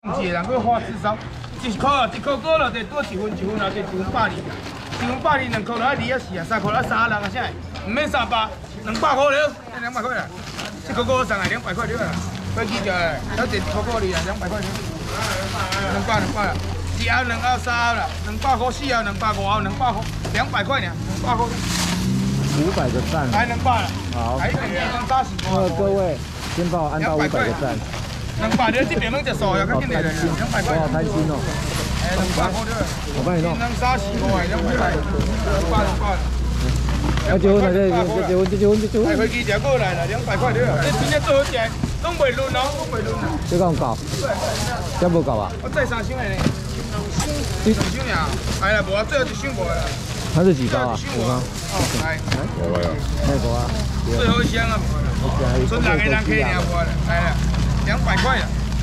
一个人去花至少1块啊，1块过了得多1分1分啊，得1分120，1分1202块了，2啊4啊3块了，3人啊啥？唔免300，200块了，200块啦。1块过上来200块了，飞机就来，小姐1块过你啊，200块了，200了。 1后2后3后啦，200块4后200 5后200块，200块呢，200块。 500个赞， 还200了。好。还1边能30块。 各位，先帮我按到500个赞。 200的这边能接受呀，赶紧来200块。 我好贪心哦。 哎，200块的。 我帮你弄。 能30块，200块。200。 要结婚了，结婚。 哎，飞机就过来了，200块的。这今天做好吃，拢袂论哦，拢袂论啊。 这咁搞？这无搞啊？ 我再3箱的呢。 2箱呀，哎呀，无啊，最后1箱无啦。 它是几包啊？5包。 哦，来， 有啊。那个啊。 最后1箱啊，剩2个人可以领无啦，来了，200块了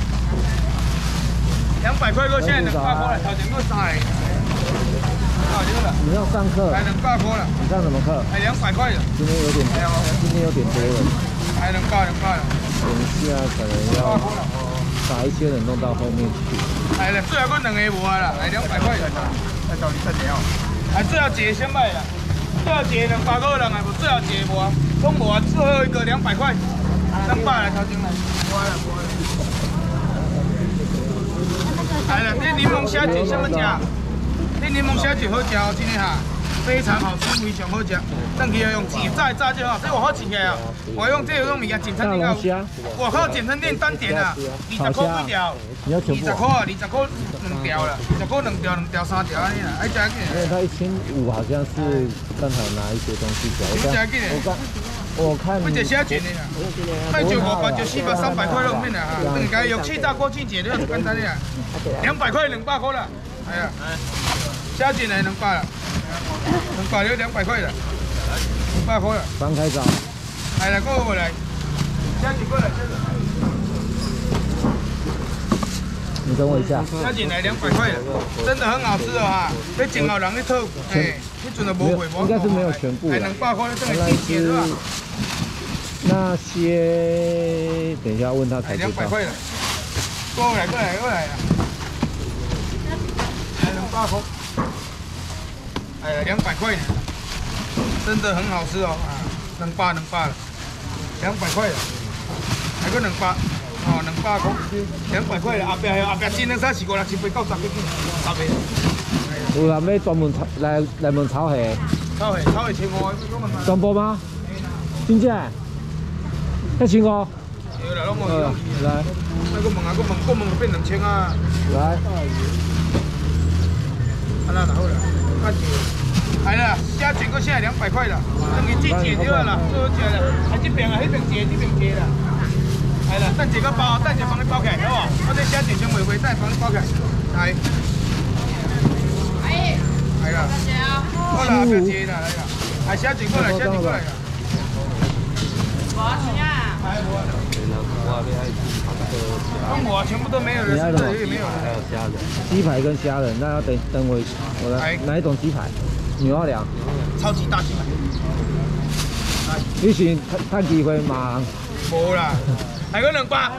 ，200块个现在200块了，头前个3个。好丢了。 你要上课？ 来200块了。 你上什么课？ 哎，200块了。 今天有点多了。 来200了。 等一下可能要把一些人弄到后面去。 哎了，最后个2个无啊啦，来200块了，来找你3个哦。哎，最后一个先卖啦，最后一个200个人啊，无最后一个无啊，拢无啊，最后一个200块，200来头前来，无啊。来了，这柠檬虾卷什么吃？这柠檬虾卷好吃哦，今天哈。 非常好吃，非常好吃。等去要用纸炸就好，这我好吃起来啊！我用这种物件简餐店啊，我靠简餐店单点啊，20块几条？20块啊，20块2条了，20块2条3条安尼啦，爱食起。 因为它1500好像是刚才拿一些东西走。我看。 不只虾卷的啦，卖就500就400、300块都免啦哈。等下用气炸锅去解就很简单的啦，200块200块啦，哎呀，虾卷来200了。 200了200块了，200块了。 刚开张。 来了，过来，加紧过来， 你等我一下。 加紧来200块了，真的很好吃哦哈！这真好人去讨，哎，你准的无贵无。 应该是没有全部。 来200块，这个季节是吧？ 那些等一下问他才知道。 200块了，过来啊！来200块。 哎呀，200块呢，真的很好吃哦啊，200了，200块了，还个200，哦200块，200块了，后壁真能3、4、5、6、7、8、9、10个斤，10个。 有人要专门来问炒虾？ 炒虾1500， 全部吗？真正？1500？ 对啦，拢无用。 来， 再问变2000啊。 来。 啊那好了。 来了，虾卷个现在200块了，等于季节就了，最好吃了。哎，这边啊，那边结了。来了，等几个包，等几帮你包起来，好不？我这虾卷先回，再帮你包起来。来。来了。好了，不要接了，来了。哎，虾卷过来。我怎样？哎，我全部都没有了，这里没有了。还有虾仁，鸡排跟虾仁，那要等我来哪一种鸡排？你要量？ 超级大鸡排。 你是看机会吗？ 无啦，还有200。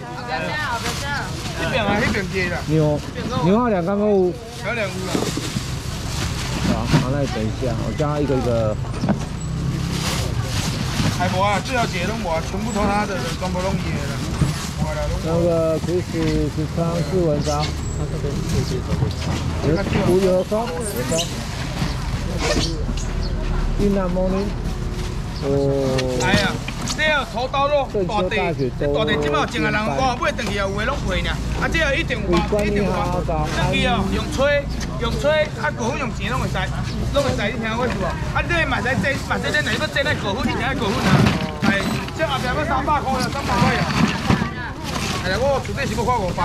这边啊，那边接啦。 牛要2刚刚有。 有2有啦。 好，那等一下，我叫他一个一个。 还无啊，最后一个拢无啊，全部偷他的，全部拢伊的啦。 那个Chris康是文章，有双。云南 morning。哦。哎呀，这个土豆肉大地，这大地即马种个人我买回去啊，有的拢配呢。啊，这个一定有包，一定有包。回去哦，用吹，啊，果粉用钱拢会使，你听我说无？啊，这嘛使这，嘛使咱来要这那果粉，你听果粉啊？哎，这后壁要300块了，300块啊。哎呀，我厝底是要花500。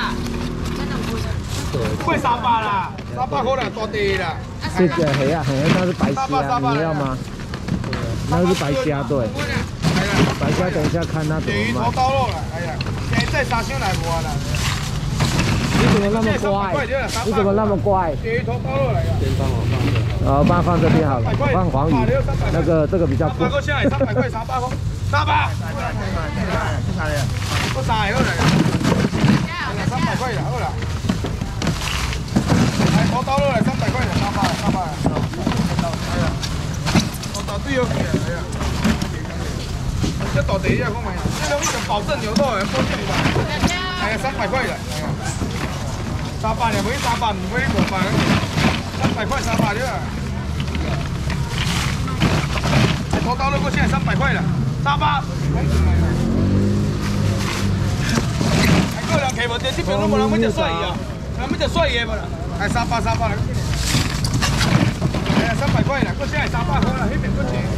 贵300啦，300块啦，大地啦。 这个黑啊，那是白虾，你要吗？那是白虾，对。白虾等一下看它怎么卖。鲫鱼头刀肉了，哎呀，现在3箱来无啦。你怎么那么乖？你怎么那么乖？鲫鱼头刀肉来了。先帮我放。帮放这边好了，放黄鱼。那个这个比较贵。300块下来，300块，300块，300。不啥的，不啥的，好来。300。 300块啦，好啦。来，土豆落来300块啦，300啦。哎呀，土豆对好去啊，哎呀。这大地啊，讲明，这种一种保证牛肉的，保证的吧。哎呀，300块啦，哎呀。300呢，不是300，不是500，300块300了。土豆肉，现在300块了，300。个人客无这边拢无人要食蒜鱼啊，人要食蒜鱼无啦？哎，300啦。哎呀，300块啦，现在300块啦，那边搁钱。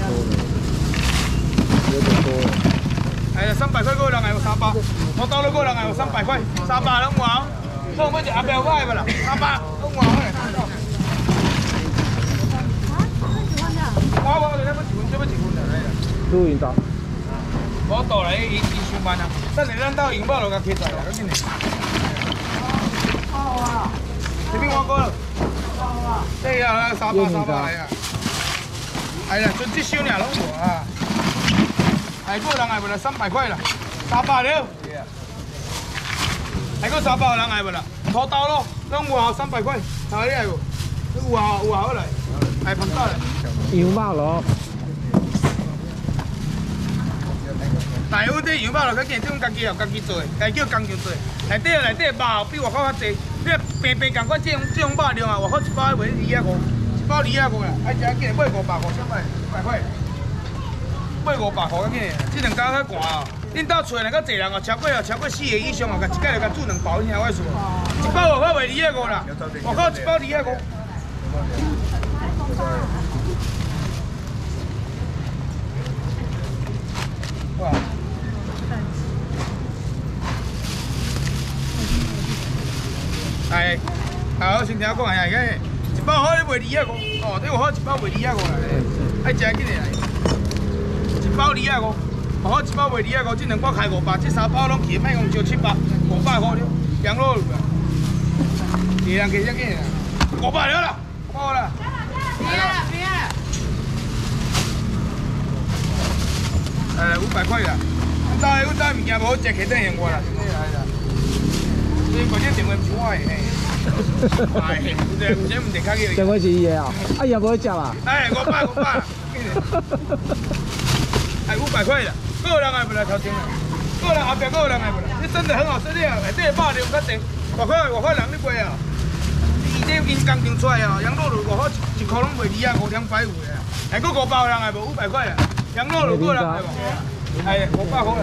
哎呀，300块个人还有300，土豆肉个人还有300块，300拢有啊。我要食阿标菜无啦，300拢有啊。我这要1分的，哎呀。 录音到。 我倒来伊上班啊，等下咱到永宝就甲起出来，赶紧的。好啊，这边我过了。对啊，300来啊。哎呀，剩这箱尔拢无啊。哎，个人还无啦，300块啦，300了。还个300人还无啦，土豆咯，拢有啊，300块，哪里来无？有啊，好来，哎，碰到了。 永宝咯。 但是阮这羊肉就较见，这种家己做，家叫工匠做。内底肉比外口较济，你平平共款这种肉量啊，外口一包卖2.5，一包2.5啦，爱食紧买500块，啥物？500块，买500块较紧，这两家较寒哦。恁兜厝若较济人哦，超过4个以上哦，一届就甲煮2包，听我说。一包外口卖2.5啦，外口一包2.5。哇！哎，好，先听我讲哎，一包好你卖2.5，哦，这个好一包卖2.5啦，爱食紧的来，一包2.5，好一包卖2.5，这两包开500，这3包拢起卖讲就700，500块了，羊肉了，一人给只紧的，500了啦，好啦，别了。哎，500块啦，阮兜物件无好食，客等嫌我啦，真个来啦。所以关键电话不是我的，嘿，这问题较紧。 电话是伊的哦，啊也无好食啦。 哎，500，哎，500块啦，个人还不来头前啦，个人后壁个人还不来，你真的很好吃的啊，内底肉量较济，外口人你卖啊，伊这因工厂出来哦，羊肉肉外口一箍拢卖2.5、250的，哎，个500人还无500块啦，羊肉肉个人还无，哎，500块啦，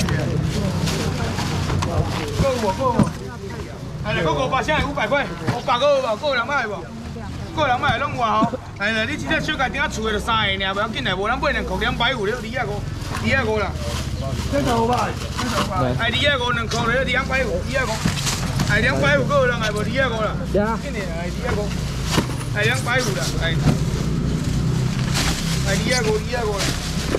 个。哎，个500箱系500块，500个人买无？个人买拢有啊吼。哎呀，你这小家庭厝的就3个尔，不要紧啦，无人买2箍250了，2.5啦。这个500，哎，2.5 2箍了，250，2.5，哎，250个人系无2.5啦。呀。紧点，哎2.5，哎250啦，哎2.5啦。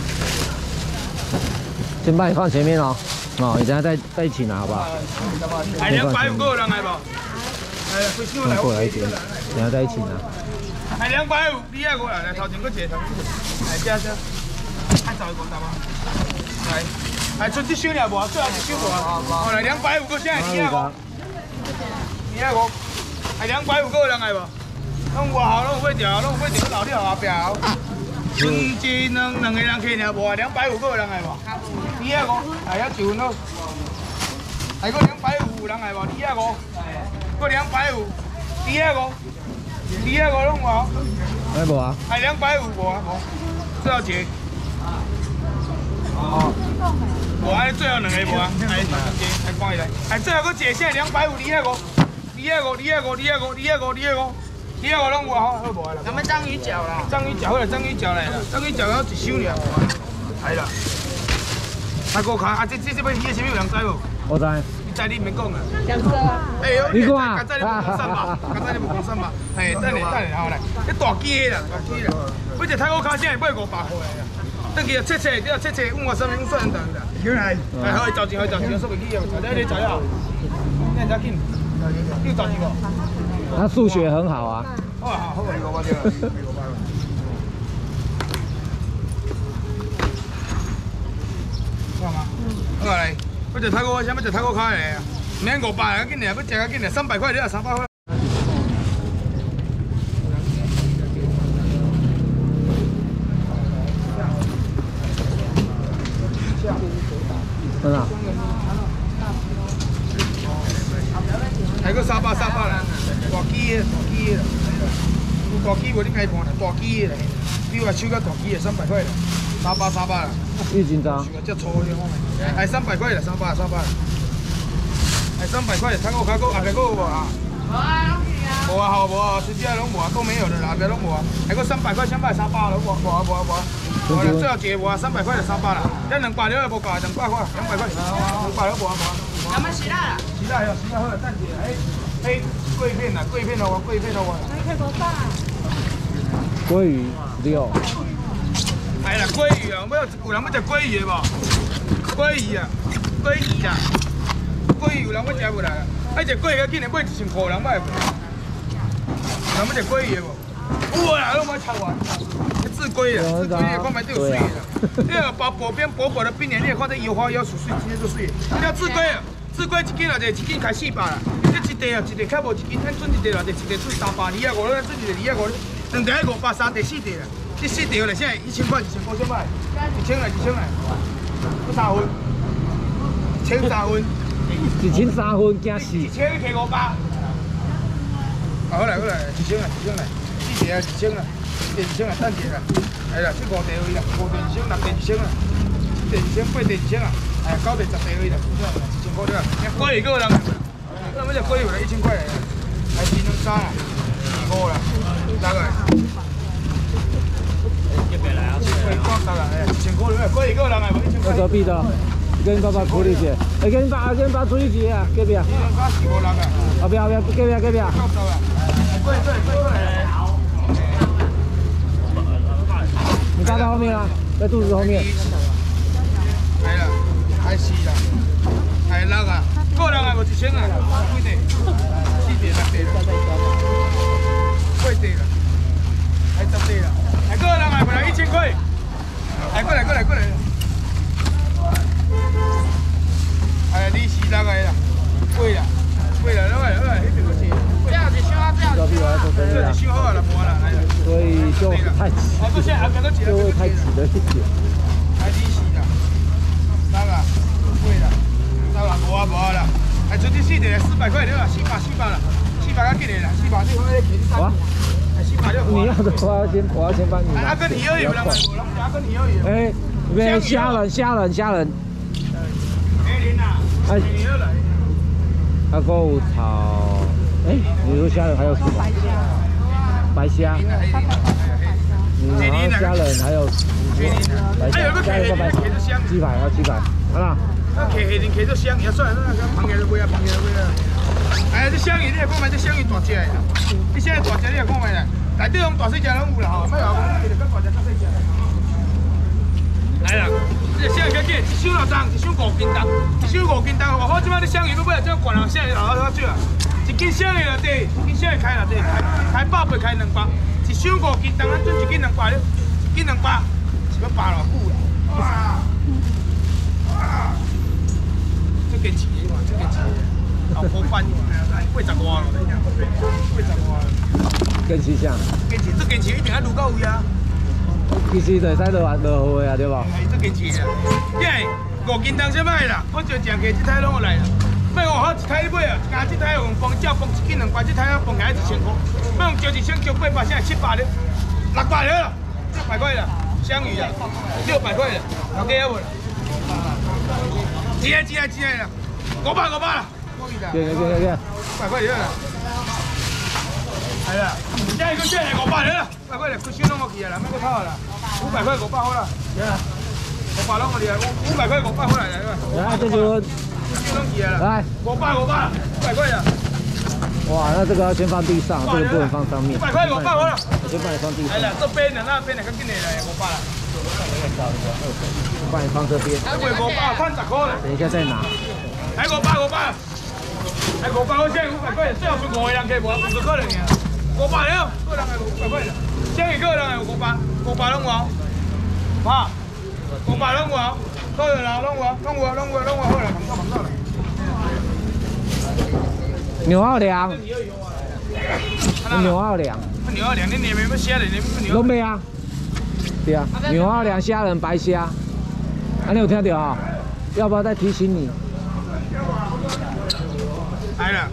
先帮你放前面哦。哦，你等下再一起拿好不好？ 哎，250个人来不？哎， 过来一点，等下再一起拿。 哎，250，2.5啦，来头前个一个，哎，这，按照一个打吧。来，哎，剩这箱了无？最后一箱无啊？哦，来250个现在2.5，哎，250个人来不？拢外号拢有买着，老了后壁。剩一两个人客尔无啊？250个人来无？2.5，哎，遐一份咯。还个250人来无？2.5，个250，2.5拢有啊？ 哎无啊？ 哎250无啊？无，最后一个。哦。无啊，最后两个无啊？哎，来看伊来。哎，最后个一个现在250，2.5拢有啊？好无啊啦？咱们章鱼脚啦。章鱼脚好啦，章鱼脚来啦，章鱼脚要一箱尔。来啦。还个卡啊！这要鱼的什么有人知无？ 我知。 你知你免讲啊。 两个。 哎呦， 你讲啊？ 刚才你无讲3吧？哎，等下后来，这大机的啦，每只泰国卡现在卖500块啦。等去切，你要切，问我什么算等的？原来。哎，好，找钱，说袂起啊，你找呀？你只紧，你有找钱无？ 他数学很好啊。 好，我对了。好吗？好来，要食泰国，啥要食泰国卡的啊？ 免500啊，紧点，要食啊紧点，300块你啊300块。 真的。 还个300啦，大机的，有大机无你该看啦，大机的，比我手较大机的300块啦，300啦。 郁金章。 这粗的看没？还300块啦，300啦。还300块，看我后壁有无啊？无啊，好无啊，这些拢无啊，都没有的啦，后壁拢无啊。还个300块，300了，无啊。最后一个无啊，300块就300啦。这200了无够，200块，200块，200了无啊。 有没有洗啦？ 洗啦，好了，等下，桂片咯，桂片咯。 那可以多大？ 鲑鱼6。 哎啦，鲑鱼啊，有人要食鲑鱼的无？鲑鱼啊，鲑鱼有人要食无啦？爱食鲑鱼，紧来买1000块，人买无？人要食鲑鱼的无？有啦，拢买炒完。自龟啊，自龟你看买都有水的。你要把薄边薄薄的冰脸，你也看这油花要水水，直接就水。你要自龟啊，自龟一斤偌济，一斤开400啦。这一袋啊，一袋较无一斤，咱准一袋偌济，一袋准300，250，咱准一袋250，两袋500，三袋4袋啦。这4袋了，现在1000块，1000块，1000块，1000来，不3分，1003分 ，1003分加4。 1000开500。好来，1000来，4袋啊，1000啦。2000啊，等一下啦，哎啦，这5袋而已啦，5袋2000，6袋2000啦，7袋2000，8袋2000啦，哎，9袋10袋而已啦，1000块对啦。鲑鱼个人，那么只鲑鱼来1000块来，还是2、3啦，5啦，6个。这边来啊，10啦，哎，1000块了，鲑鱼个人来无1000块。 隔壁的，跟爸爸处理姐，跟爸处理姐啊，隔壁啊。后边，隔壁。过来。你搭到后面啊，在肚子后面。 来了，还4啦，还6啊，个人啊无1000啊，几袋？4袋、6袋啦，8袋啦，还10袋啦，还个人啊，本来1000块，哎，过来。哎，你4、6个啦，贵啦，来，那边个钱。这样子修啊，这样修好了，无啦，来了。 所以就太挤，就会太挤了一点。 还利息啦，6啊，贵啦，6啊，无啊啦，还出去4袋400块了，400啦，400较紧的啦，400你看那钱哇， 还400了。 你要的话，我要先帮你。 啊，跟鱼儿有人买，我人家跟鱼儿有。 哎，这边虾仁。 哎，林呐，鱼儿来。 还有炒，哎，你说虾仁还有什么？白虾。然后虾仁还有白虾，加一个白鸡排，好啦。 那客下面客做香鱼，算了，那个螃蟹都买啊。哎，这香鱼你也看卖，这香鱼大只的，你现在大只你也看卖啦，内底拢大细只拢有啦吼，莫话讲就较大只较细只。来啦，这香鱼较紧，一箱6重，一箱5斤重，5斤重，外口即摆你香鱼要买，这管人香鱼老少少，一斤香鱼了对，一斤香鱼开了对，开100开200，一箱5斤重，咱准一斤200了，一斤200，是要扒偌久啦？这坚持的嘛，后补班80外了，80外。 坚持啥？ 坚持一定要撸到位啊！ 其实就使落货啊，对无？ 系做坚持啊！因为5斤重先买啦，我就正价这台拢有来啦。买外口一台买啊，加这台用放照放1斤200，这台要放起来1000块。要用招1000招800，现在700了，600了啦，600块啦，香鱼啊，600块啦，有给无啦？钱啦，500啦， 对 ，500块了啦。系啦，现在个现在500了，500块了，佢先拢我去啊啦，咩个偷啊啦？500块500好啦，500拢我哋啊，500块500好啦， 来，这就先拢去啊啦， 来 500块啦。 哇，那这个要先放地上，这个不能放上面。 500块500好啦， 先帮你放地上。 系啦，这边的那边的较紧的来500啦。 帮你放这边。 还500，看10块嘞。 等一下再拿。 还500，还500，我现在500块，最好是5个人可以无，50块了呢。500了，个人系500块啦。现在个人系500拢有，哈，500拢有，个人啦拢有，好啦，忙到啦。 牛奥良，牛奥良， 牛奥良，你那边要虾的，你牛。 拢没啊？对啊，牛奥良虾仁白虾，你有听到啊？要不要再提醒你？ 来了，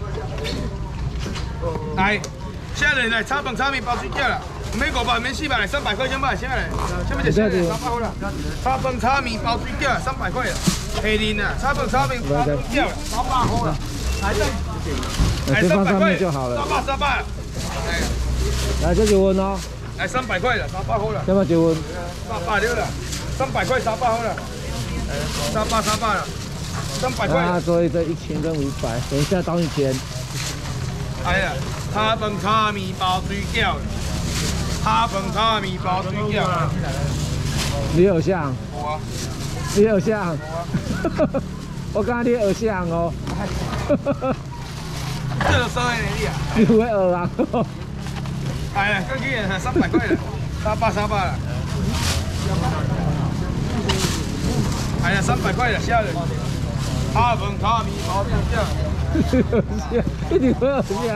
来，虾仁来炒饭、炒面、包水饺了，免500，免400，来300块，先买虾来，先买只虾仁300块了。炒饭、炒面、包水饺300块了，虾仁啊，炒饭、炒面、包水饺300块了，来这。 先放上面就好了。 300， 来这就温哦。 来300块了，300块了。 要不要就温 ？300了，300块300块了，300了，300块。 啊，所以这1000跟500，等一下到1000。 哎呀，炒饭、炒面、包水饺，炒饭、炒面、包水饺。 你有像？ 我。 你有像？我刚刚你有像哦。 这都收的你啊？ 你会饿啊？ 哎呀，过去300块了，300了。哎呀，300块了，虾仁。炒饭、炒面、包水饺。 一定会有像。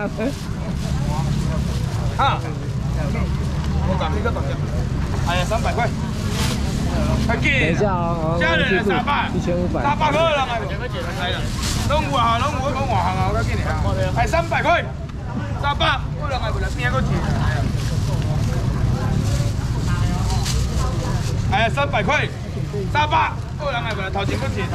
啊！我讲这个东西。哎呀，300块。 等一下哦， 虾仁300，300块了，来了。 拢有啊，拢有，拢外行啊，我紧的啊，系300块，300，我两个不来，边个钱？哎呀，300块，300，我两个不来，头前个钱，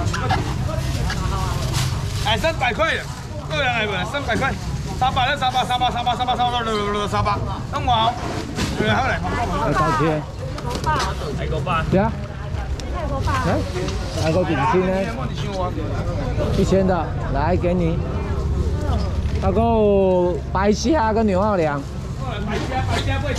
哎，300块，我两个不来，300块，300了，300，拢外行，对啊，好来， 来道歉。 太过吧？对啊。 还够几斤呢？1000的，来给你。还够白虾跟牛奥良。 白虾贵。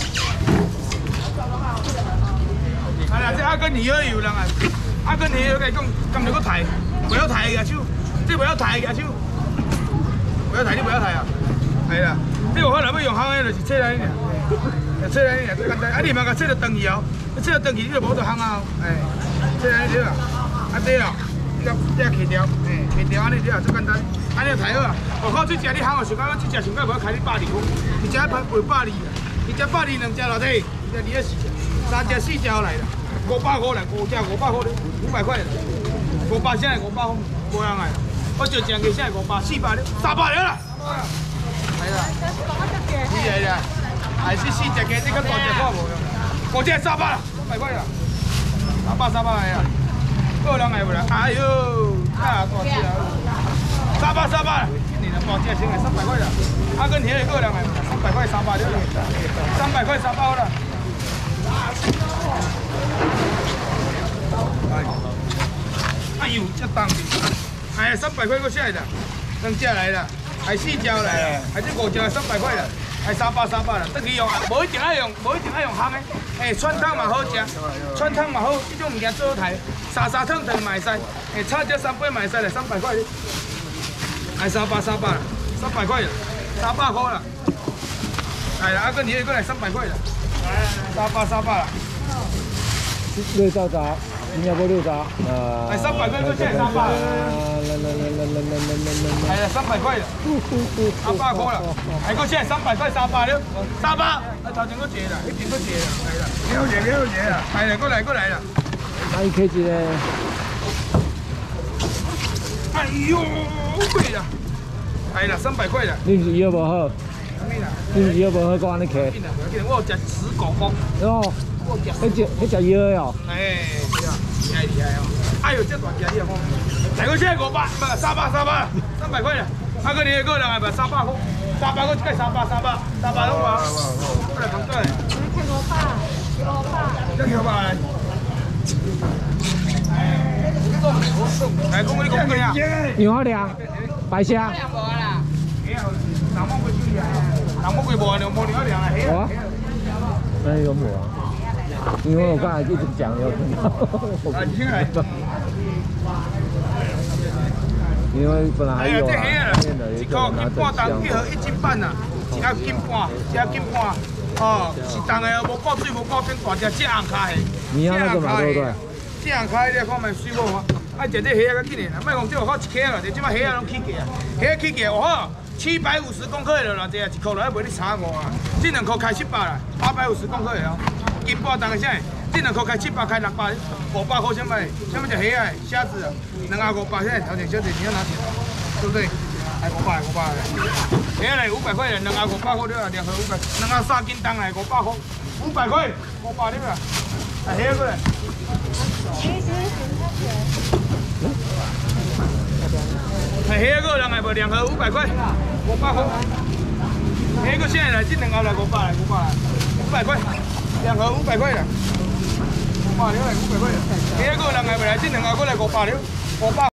哎呀，这阿根尼有人啊，阿根尼有个讲，今日个抬，不要抬个手，这不要抬个手，不要抬，你不要抬啊。系啦，这有可能要用烘的，就是切来呢，切来呢最简单。啊，你嘛个切到断去哦，切到断去你就无得烘啊，哎。 这安尼对啦，啊对啦，这下去掉，去掉安尼对啦，最简单，安尼就太好啊！我靠，这只你喊我想讲，我这只想讲无开你120块，一只盘卖120啊，一只120，两只偌济，一只24，三只4只来啦，500块啦，5只500块，500块，500现在500块，无人来，我就只个现在500，400了，300了啦，系啦，你来啦，还是4只鸡，你跟大只看无用，5只300啦，300块啦。 300来啊！个人来不啦？哎呦，大只啊！300，你的报价先来300块了。阿根廷的个人来300块300了，300块300了。哎呦，这当的！哎呀，300块够下来的，2只来了，还4只来了，还是5只300块了。 系300了，得去用啊，无一定爱用烘的。诶，串汤嘛好食，串汤嘛好，这种物件做好刣，沙汤嘛会使，诶，炒只3杯嘛会使嘞，300块。系300了，300块了，300块了。系啦，阿根廷过来300块了，300了。 6糟糟，新加坡6糟， 系300块，过现在300。系啦，300块了，300块了，系过现在300块300了，300。啊，头前个借啦，迄边个借啦，系啦，了解啦，系啦，过来啦。 啊，伊客一个。 哎呦，贵啦！系啦，300块啦。 你是腰无好？你是腰无好，讲安尼客。 我有食死狗公。 哦。 迄只腰的哦。 哎，对啊，厉害哦！哎呦，这大只你看，大个现在500，不300块了。阿哥你个人系咪300块？300块即个300拢话。过来旁过来。500，这500来。来，讲你讲几啊？ 牛奥良，白虾。 无啦。 人摸几几啊？人摸几无啊？牛摸牛奥良啊？ 我。那有摸啊？ 因为我刚才一直讲有听到，因为本来还有啊， 一颗斤半重，一盒1斤半呐，一盒斤半，哦，是重的哦，无够水，无够甜，大只这红卡的， 你要那个嘛，对不对？ 这红卡的，你看卖水无？爱食这虾较紧的，莫讲这有靠一克啦，就即摆虾拢起价，虾起价，哦， 750公克的啦，这啊1箍来卖你35啊，这2箍开700啦，850公克的哦。金宝当个啥？这2箍开700，开600，500块什么？什么叫虾啊？虾子啊，2阿500，现在条件小姐你要拿钱，对不对？哎，500。虾嘞500块的，2阿500块对吧？2盒500，2阿3斤重来500块，500块，500对吧？哎，虾过来。哎，虾个人来无？2盒500块，500块。虾个现在来，这2盒来500来，500块，2盒500块啦。500了，500块了。虾个人来不来？这2盒过来500了，500。